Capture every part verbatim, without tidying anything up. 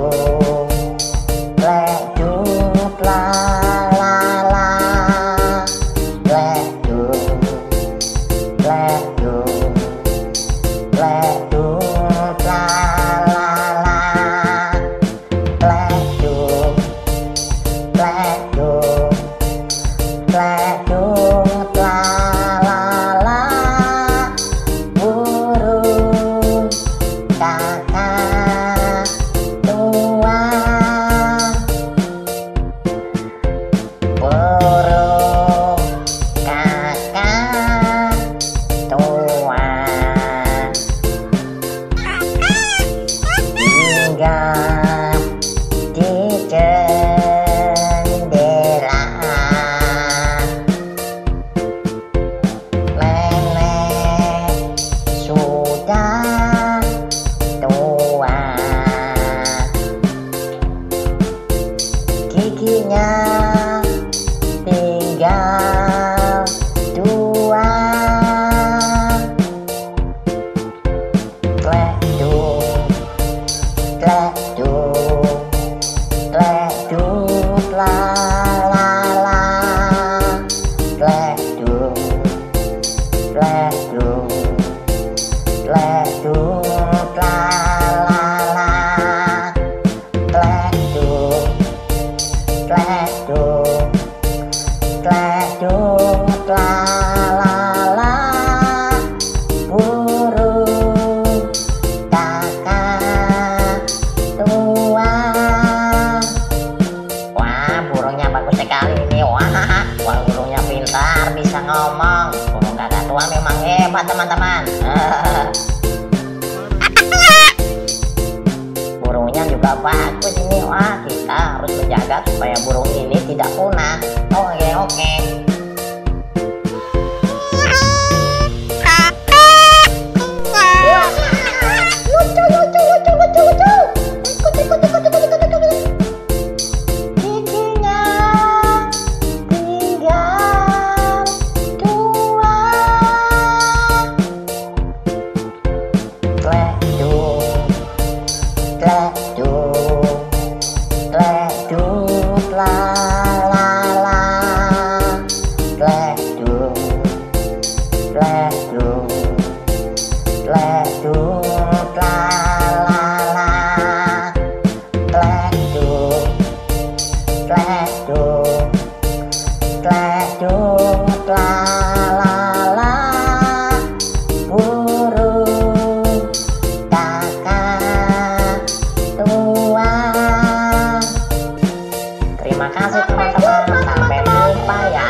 Teman-teman, burungnya juga bagus ini. Wah, kita harus menjaga supaya burung ini tidak punah. Oke oke. Lucu lucu lucu lucu lucu. Ikut ikut ikut ikut ikut ikut. Giginya tinggal dua. Leduk, leduk, leduk, la la la. Leduk, leduk, leduk, la la la. Leduk, leduk, leduk, la la la. Burung kakak tua. Terima kasih teman-teman, sampai jumpa ya.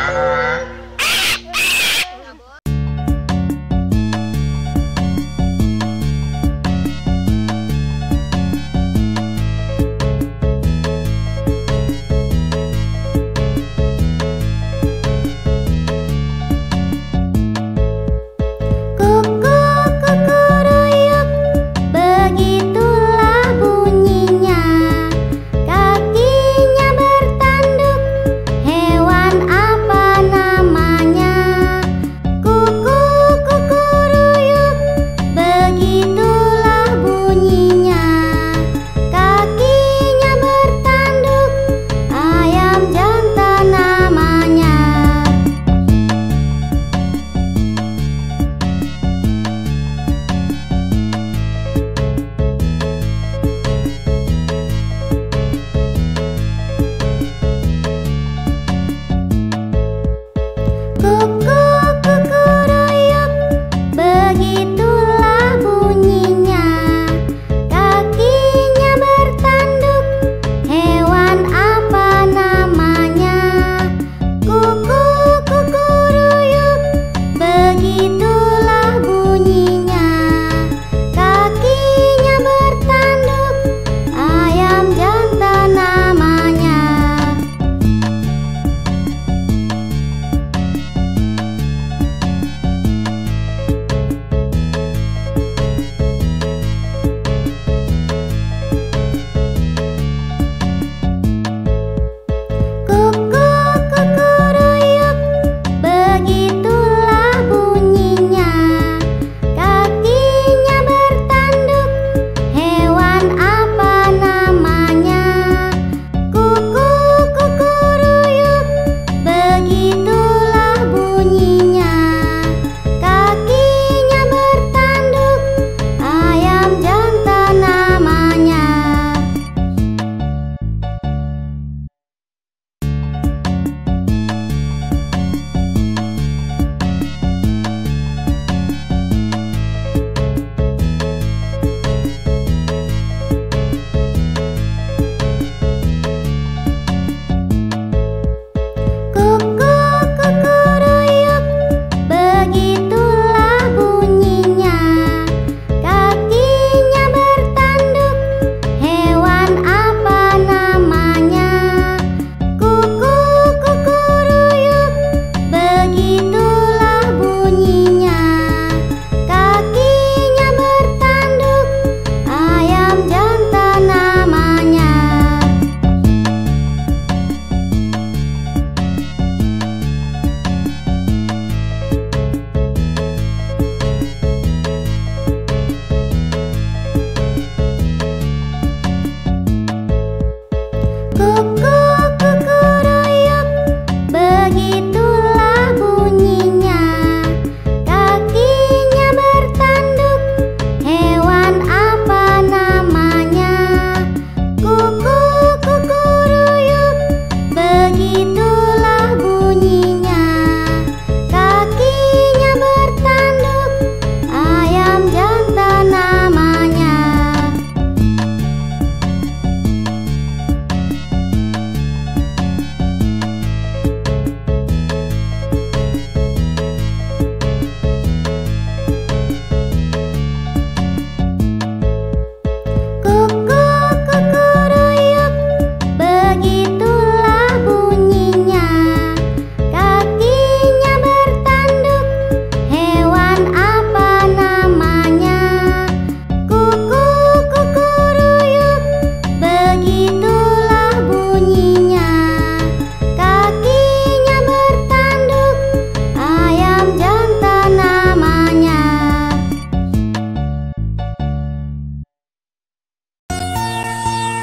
Begitulah bunyinya, kakinya bertanduk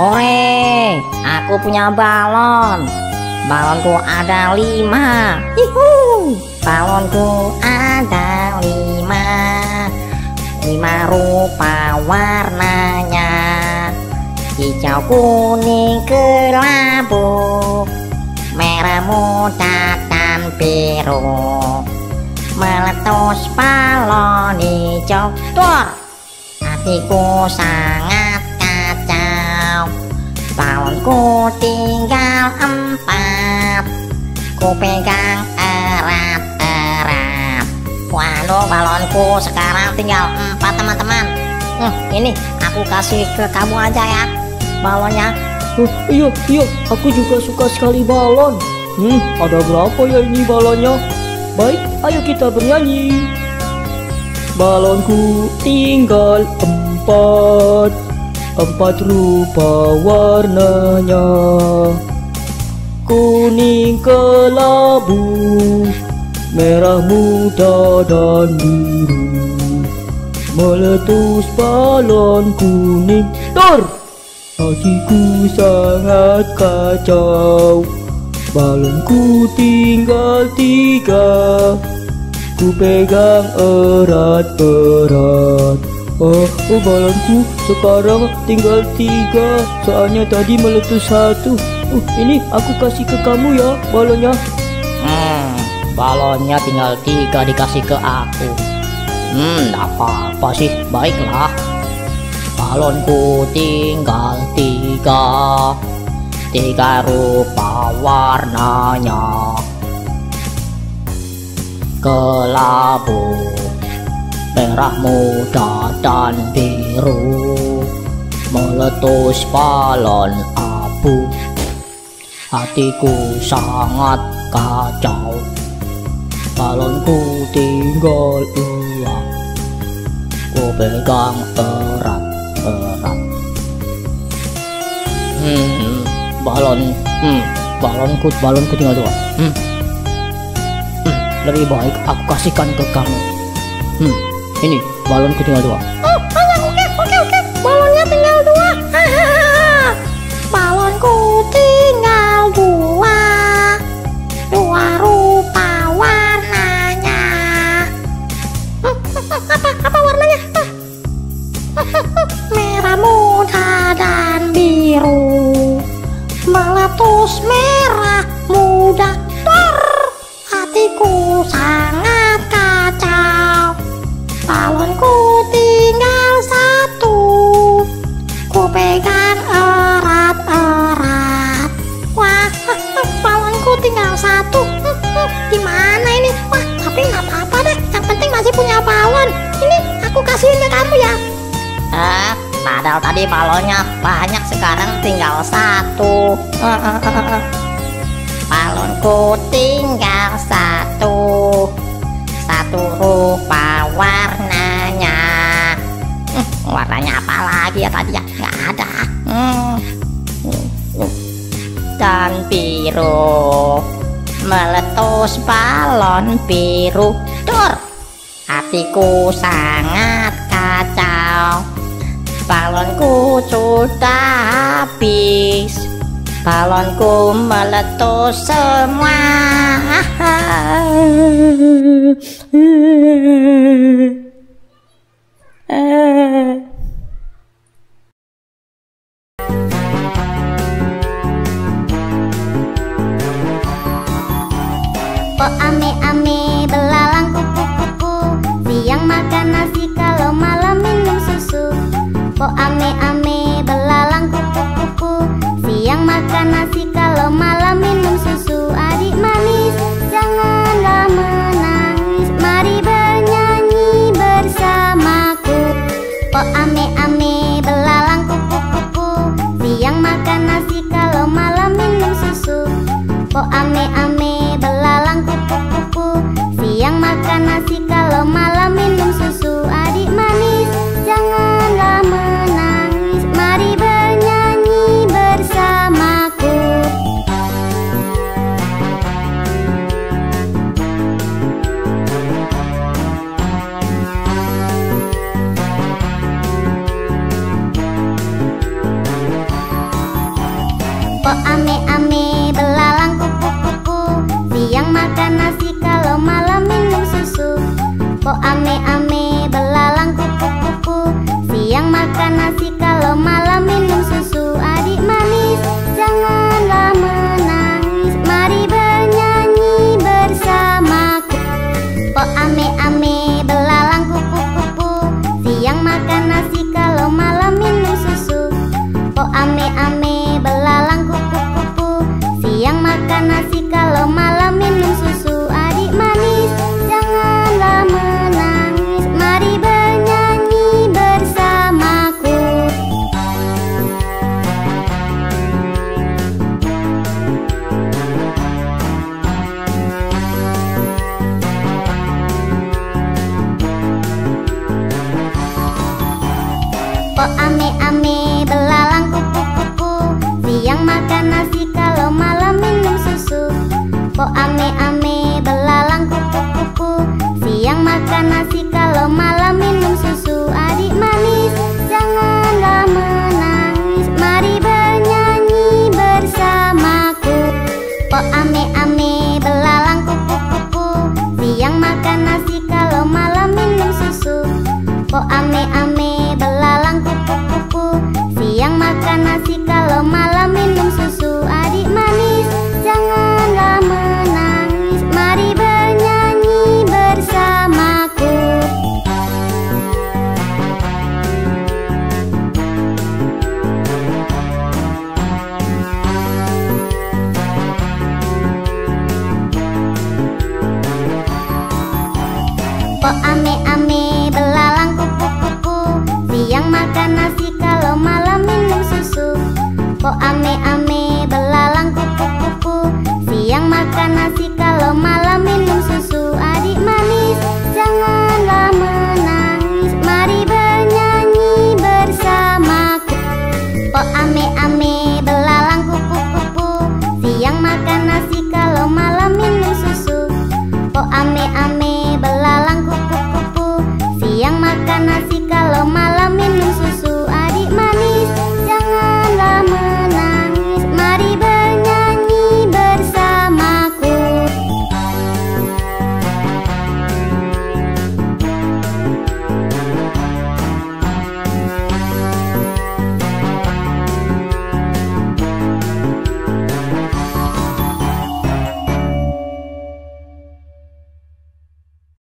Hore, aku punya balon. Balonku ada lima. Yuhu, balonku ada lima. Lima rupa warnanya, hijau, kuning, kelabu, merah muda dan biru. Meletus balon hijau, dor, hatiku sangat kacau. Balonku tinggal empat, ku pegang erat-erat. Waduh, balonku sekarang tinggal empat teman-teman. Hmm, ini aku kasih ke kamu aja ya balonnya. Oh, iya, iya, aku juga suka sekali balon. Hmm, ada berapa ya ini balonnya? Baik, ayo kita bernyanyi. Balonku tinggal empat, empat rupa warnanya. Kuning kelabu, merah muda dan biru. Meletus balon kuning, dor! Hatiku sangat kacau. Balonku tinggal tiga, ku pegang erat-erat. Oh, oh, balonku sekarang tinggal tiga, soalnya tadi meletus satu. Oh, ini aku kasih ke kamu ya balonnya. Hmm, balonnya tinggal tiga dikasih ke aku. Hmm, gak apa-apa sih, baiklah. Balonku tinggal tiga, tiga rupa warnanya. Kelabu, merah muda dan biru. Meletus balon abu, hatiku sangat kacau. Balonku tinggal dua, ku pegang erat-erat. Hmm, balon, hmm, balonku, balonku tinggal dua. Hmm, hmm, lebih baik aku kasihkan ke kamu. Hmm, ini balonku tinggal dua. Oh, oh, oke, oke, oke. Balonnya tinggal dua. Hahaha. Balonku tinggal dua, dua rupa warnanya. Hmm, apa, apa warnanya? Merah muda dan biru. Meletus merah muda, dor! Hatiku sangat kacau. Balonku tinggal satu, ku pegang erat-erat. Wah, balonku tinggal satu. Gimana ini? Wah, tapi nggak apa-apa deh. Yang penting masih punya balon. Ini aku kasihin ke kamu ya. Ah, padahal tadi balonnya banyak, sekarang tinggal satu. Balonku tinggal satu, satu rupa warnanya. Hmm, warnanya apa lagi ya tadi ya? Nggak ada. Hmm. Dan biru, meletus balon biru, dor! Hatiku sangat kacau. Balonku sudah habis, balonku meletus semua. Oh ame-ame belalang kupu-kupu, siang makan nasi kalau malam minum susu. Oh ame-ame belalang kupu-kupu, siang makan nasi kalau malam minum susu. Adik manis janganlah menangis, mari bernyanyi bersamaku. Oh ame-ame belalang kupu-kupu, siang makan nasi kalau malam minum susu. Oh ame-ame belalang kupu-kupu, siang makan nasi kalau malam minum susu. Adik manis janganlah menangis, mari bernyanyi bersamaku. Po ame-ame belalang kupu-kupu, siang makan nasi kalau malam minum susu. Po ame-ame belalang kupu-kupu, siang makan nasi kalau malam minum susu. Adik manis janganlah menangis, mari bernyanyi bersamaku. Po ame-ame belalang kupu-kupu, siang makan nasi kalau malam minum susu. Po ame-ame belalang kupu-kupu, siang makan nasi kalau malam minum susu. Adik manis janganlah menangis, mari bernyanyi bersamaku. Po ame-ame belalang kupu-kupu, siang makan nasi kalau malam minum susu. Po ame-ame belalang kupu-kupu, siang makan nasi kalau malam minum susu. Adik manis janganlah menangis, mari bernyanyi bersamaku. Po ame-ame belalang kupu-kupu, siang makan nasi kalau malam minum susu. Po ame-ame belalang kupu-kupu, siang makan nasi kalau malam minum susu. Adik manis janganlah menangis, mari bernyanyi bersamaku. Po ame-ame belalang kupu-kupu, siang makan nasi kalau malam minum susu. Po ame-ame